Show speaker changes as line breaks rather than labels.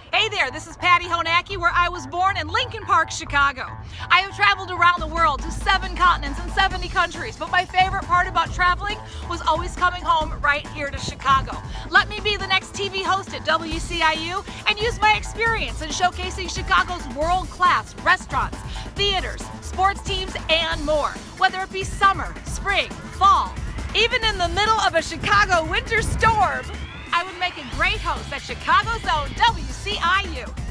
Hey there, this is Patti Honacki, where I was born in Lincoln Park, Chicago. I have traveled around the world to 7 continents and 70 countries, but my favorite part about traveling was always coming home right here to Chicago. Let me be the next TV host at WCIU and use my experience in showcasing Chicago's world-class restaurants, theaters, sports teams, and more. Whether it be summer, spring, fall, even in the middle of a Chicago winter storm, I would make a great host at Chicago's own WCIU.